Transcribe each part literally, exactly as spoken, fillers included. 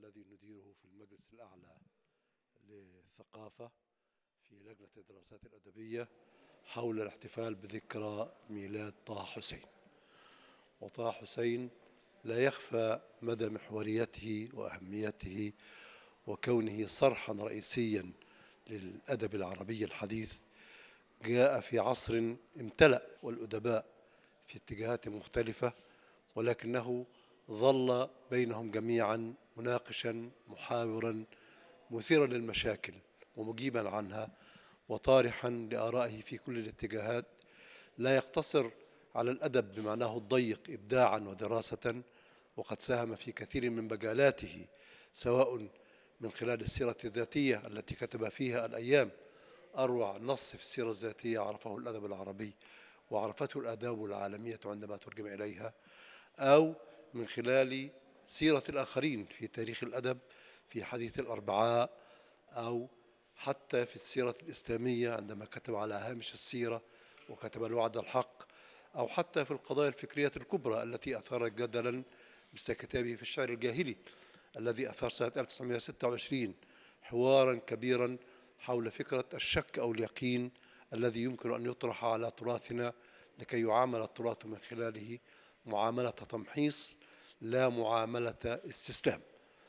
الذي نديره في المجلس الأعلى للثقافة في لجنة الدراسات الأدبية حول الاحتفال بذكرى ميلاد طه حسين. وطه حسين لا يخفى مدى محوريته وأهميته وكونه صرحا رئيسيا للأدب العربي الحديث. جاء في عصر امتلأ والأدباء في اتجاهات مختلفة، ولكنه ظل بينهم جميعا مناقشا محاورا مثيرا للمشاكل ومجيبا عنها وطارحا لآرائه في كل الاتجاهات، لا يقتصر على الأدب بمعناه الضيق إبداعا ودراسة، وقد ساهم في كثير من مجالاته سواء من خلال السيرة الذاتية التي كتب فيها الأيام أروع نص في السيرة الذاتية عرفه الأدب العربي وعرفته الآداب العالمية عندما ترجم إليها، أو من خلال سيرة الآخرين في تاريخ الأدب في حديث الأربعاء، أو حتى في السيرة الإسلامية عندما كتب على هامش السيرة وكتب الوعد الحق، أو حتى في القضايا الفكرية الكبرى التي أثارت جدلا مثل كتابه في الشعر الجاهلي الذي أثار سنة ألف وتسعمائة وستة وعشرين حوارا كبيرا حول فكرة الشك أو اليقين الذي يمكن أن يطرح على تراثنا لكي يعامل التراث من خلاله معاملة تمحيص لا معاملة استسلام.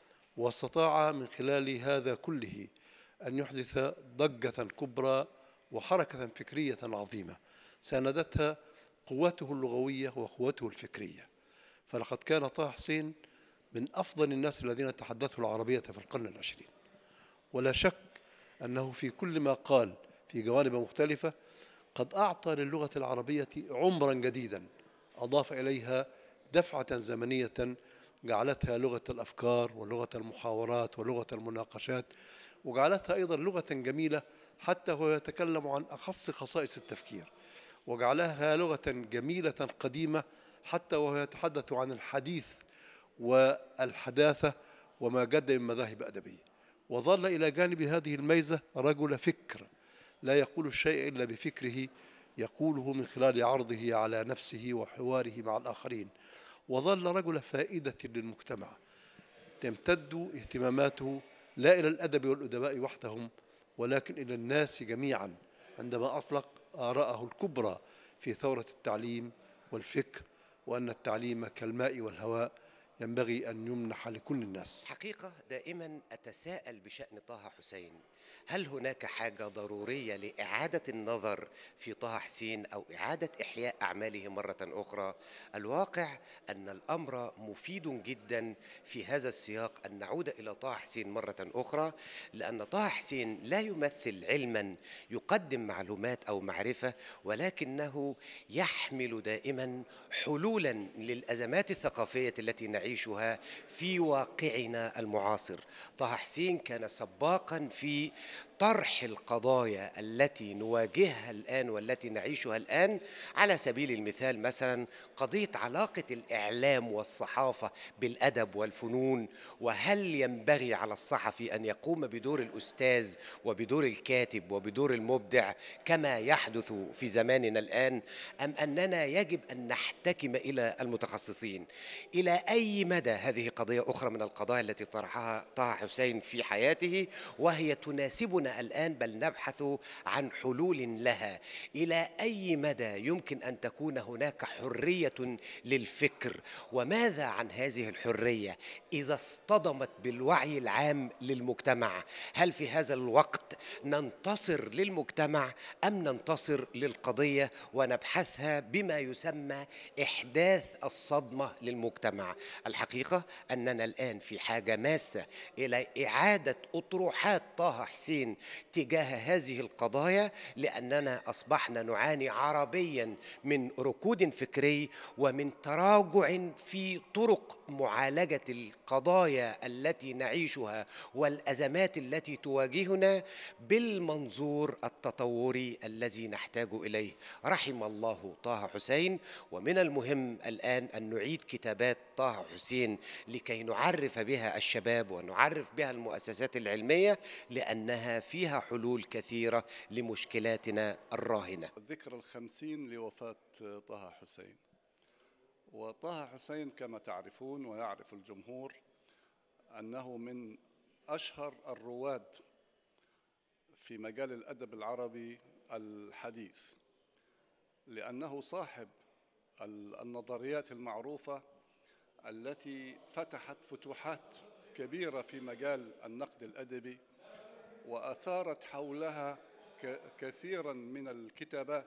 واستطاع من خلال هذا كله أن يحدث ضجة كبرى وحركة فكرية عظيمة ساندتها قوته اللغوية وقوته الفكرية. فلقد كان طه حسين من أفضل الناس الذين تحدثوا العربية في القرن العشرين، ولا شك أنه في كل ما قال في جوانب مختلفة قد أعطى للغة العربية عمرا جديدا، أضاف إليها دفعة زمنية جعلتها لغة الأفكار ولغة المحاورات ولغة المناقشات، وجعلتها أيضا لغة جميلة حتى هو يتكلم عن أخص خصائص التفكير، وجعلها لغة جميلة قديمة حتى وهو يتحدث عن الحديث والحداثة وما جد من مذاهب أدبية. وظل إلى جانب هذه الميزة رجل فكر لا يقول الشيء إلا بفكره، يقوله من خلال عرضه على نفسه وحواره مع الآخرين. وظل رجل فائدة للمجتمع تمتد اهتماماته لا إلى الأدب والأدباء وحدهم ولكن إلى الناس جميعا، عندما أطلق آراءه الكبرى في ثورة التعليم والفكر، وأن التعليم كالماء والهواء ينبغي أن يمنح لكل الناس. حقيقة دائما أتساءل بشأن طه حسين، هل هناك حاجة ضرورية لإعادة النظر في طه حسين أو إعادة إحياء أعماله مرة أخرى؟ الواقع أن الأمر مفيد جدا في هذا السياق أن نعود إلى طه حسين مرة أخرى، لأن طه حسين لا يمثل علما يقدم معلومات أو معرفة، ولكنه يحمل دائما حلولا للأزمات الثقافية التي نعيشها في واقعنا المعاصر. طه حسين كان سباقا في طرح القضايا التي نواجهها الآن والتي نعيشها الآن، على سبيل المثال مثلا قضية علاقة الإعلام والصحافة بالأدب والفنون، وهل ينبغي على الصحفي أن يقوم بدور الأستاذ وبدور الكاتب وبدور المبدع كما يحدث في زماننا الآن، أم أننا يجب أن نحتكم إلى المتخصصين؟ إلى أي مدى هذه قضية أخرى من القضايا التي طرحها طه حسين في حياته وهي تناسبنا الآن، بل نبحث عن حلول لها. إلى أي مدى يمكن أن تكون هناك حرية للفكر، وماذا عن هذه الحرية إذا اصطدمت بالوعي العام للمجتمع؟ هل في هذا الوقت ننتصر للمجتمع أم ننتصر للقضية ونبحثها بما يسمى إحداث الصدمة للمجتمع؟ الحقيقة أننا الآن في حاجة ماسة إلى إعادة أطروحات طه حسين تجاه هذه القضايا، لأننا أصبحنا نعاني عربيا من ركود فكري ومن تراجع في طرق معالجة القضايا التي نعيشها والأزمات التي تواجهنا بالمنظور التطوري الذي نحتاج إليه. رحم الله طه حسين. ومن المهم الآن أن نعيد كتابات طه حسين لكي نعرف بها الشباب ونعرف بها المؤسسات العلمية، لأنها فيها حلول كثيرة لمشكلاتنا الراهنة. الذكرى الخمسين لوفاة طه حسين. وطه حسين كما تعرفون ويعرف الجمهور أنه من أشهر الرواد في مجال الأدب العربي الحديث، لأنه صاحب النظريات المعروفة التي فتحت فتوحات كبيرة في مجال النقد الأدبي، وأثارت حولها كثيرا من الكتابات.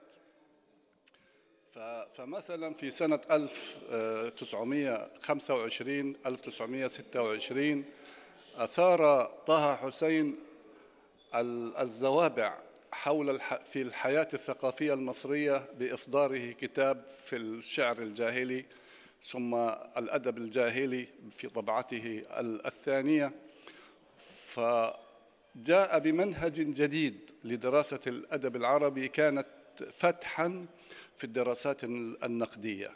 فمثلا في سنة ألف وتسعمائة وخمسة وعشرين ألف وتسعمائة وستة وعشرين أثار طه حسين الزوابع حول في الحياة الثقافية المصرية بإصداره كتاب في الشعر الجاهلي ثم الأدب الجاهلي في طبعته الثانية، فجاء بمنهج جديد لدراسة الأدب العربي كانت فتحاً في الدراسات النقدية.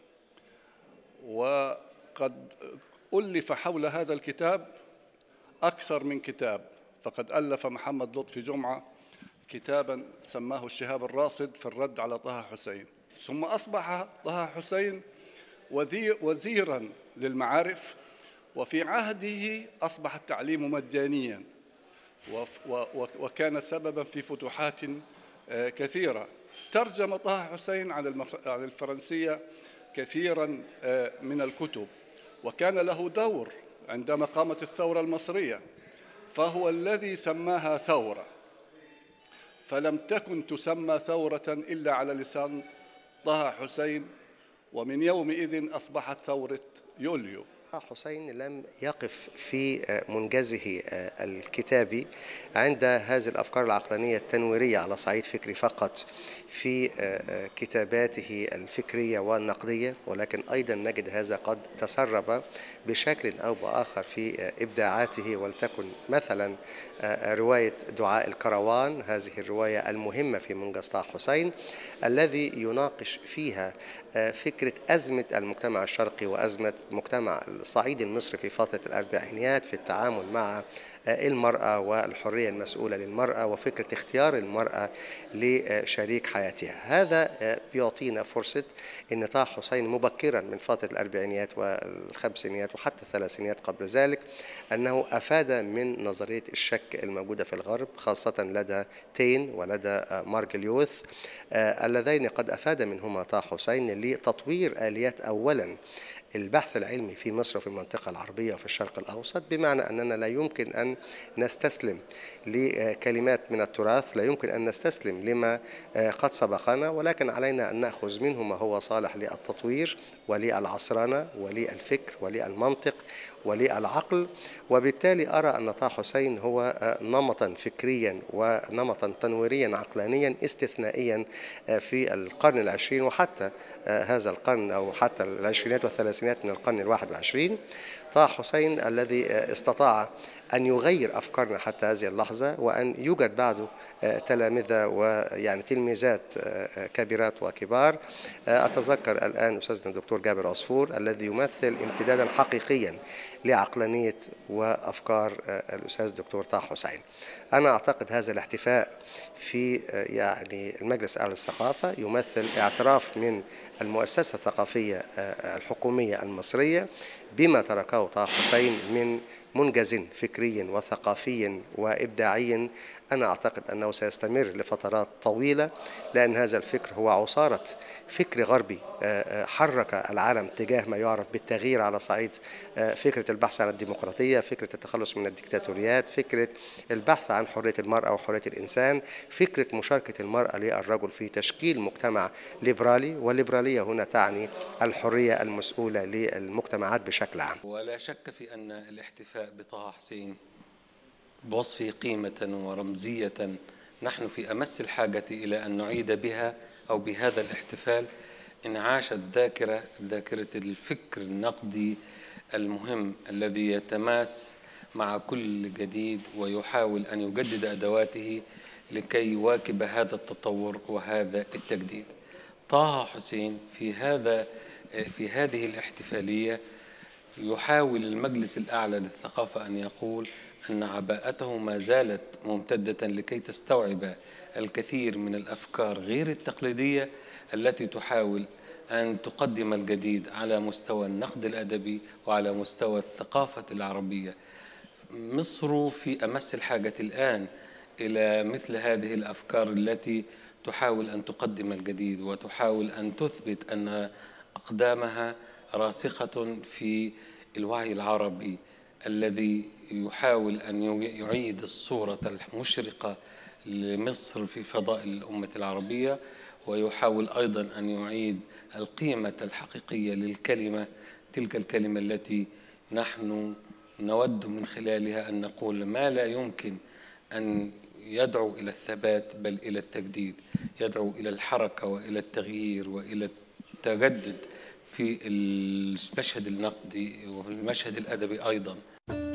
وقد ألف حول هذا الكتاب أكثر من كتاب، فقد ألف محمد لطفي جمعة كتاباً سماه الشهاب الراصد في الرد على طه حسين، ثم أصبح طه حسين وزيراً للمعارف، وفي عهده أصبح التعليم مجانياً، وكان سبباً في فتوحات كثيرة. ترجم طه حسين عن الفرنسية كثيراً من الكتب، وكان له دور عندما قامت الثورة المصرية، فهو الذي سماها ثورة، فلم تكن تسمى ثورة إلا على لسان طه حسين، ومن يومئذ أصبحت ثورة يوليو. حسين لم يقف في منجزه الكتابي عند هذه الأفكار العقلانية التنويرية على صعيد فكري فقط في كتاباته الفكرية والنقدية، ولكن أيضا نجد هذا قد تسرب بشكل أو بآخر في إبداعاته، ولتكن مثلا رواية دعاء الكروان، هذه الرواية المهمة في منجز طه حسين الذي يناقش فيها فكرة أزمة المجتمع الشرقي وأزمة مجتمع الصعيد المصري في فترة الأربعينيات في التعامل مع المرأة والحرية المسؤولة للمرأة وفكرة اختيار المرأة لشريك حياتها. هذا بيعطينا فرصة أن طه حسين مبكرا من فترة الأربعينيات والخمسينيات وحتى الثلاثينيات قبل ذلك أنه أفاد من نظرية الشك الموجودة في الغرب، خاصة لدى تين ولدى مارجليوث اللذين قد أفاد منهما طه حسين لتطوير آليات أولا البحث العلمي في مصر وفي المنطقة العربية وفي الشرق الأوسط، بمعنى أننا لا يمكن أن نستسلم لكلمات من التراث، لا يمكن أن نستسلم لما قد سبقنا، ولكن علينا أن نأخذ منه ما هو صالح للتطوير وللعصرنة وللفكر وللمنطق وللعقل. وبالتالي أرى أن طه حسين هو نمطا فكريا ونمطا تنويريا عقلانيا استثنائيا في القرن العشرين وحتى هذا القرن أو حتى العشرينات والثلاثينات من القرن الواحد وعشرين. طه حسين الذي استطاع أن يغير أفكارنا حتى هذه اللحظة، وأن يوجد بعده تلامذة ويعني تلميذات كبيرات وكبار. أتذكر الآن أستاذنا الدكتور جابر عصفور الذي يمثل امتدادا حقيقيا لعقلانية وأفكار الأستاذ الدكتور طه حسين. أنا أعتقد هذا الاحتفاء في يعني المجلس الأعلى للثقافة يمثل اعتراف من المؤسسة الثقافية الحكومية المصرية بما تركه طه حسين من منجز فكري وثقافي وإبداعي. أنا أعتقد أنه سيستمر لفترات طويلة، لأن هذا الفكر هو عصارة فكر غربي حرك العالم تجاه ما يعرف بالتغيير على صعيد فكرة البحث عن الديمقراطية، فكرة التخلص من الديكتاتوريات، فكرة البحث عن حرية المرأة وحرية الإنسان، فكرة مشاركة المرأة للرجل في تشكيل مجتمع ليبرالي، والليبرالية هنا تعني الحرية المسؤولة للمجتمعات بشكل عام. ولا شك في أن الاحتفاء بطه حسين بوصفه قيمة ورمزية نحن في أمس الحاجة إلى أن نعيد بها أو بهذا الاحتفال انعاش الذاكرة، ذاكرة الفكر النقدي المهم الذي يتماس مع كل جديد ويحاول أن يجدد أدواته لكي يواكب هذا التطور وهذا التجديد. طه حسين في هذا في هذه الاحتفالية يحاول المجلس الأعلى للثقافة أن يقول أن عباءته ما زالت ممتدة لكي تستوعب الكثير من الأفكار غير التقليدية التي تحاول أن تقدم الجديد على مستوى النقد الأدبي وعلى مستوى الثقافة العربية. مصر في أمس الحاجة الآن إلى مثل هذه الأفكار التي تحاول أن تقدم الجديد وتحاول أن تثبت أن أقدامها راسخة في الوعي العربي الذي يحاول أن يعيد الصورة المشرقة لمصر في فضاء الأمة العربية، ويحاول أيضا أن يعيد القيمة الحقيقية للكلمة، تلك الكلمة التي نحن نود من خلالها أن نقول ما لا يمكن أن يدعو إلى الثبات بل إلى التجديد، يدعو إلى الحركة وإلى التغيير وإلى التجدد في المشهد النقدي وفي المشهد الأدبي أيضا.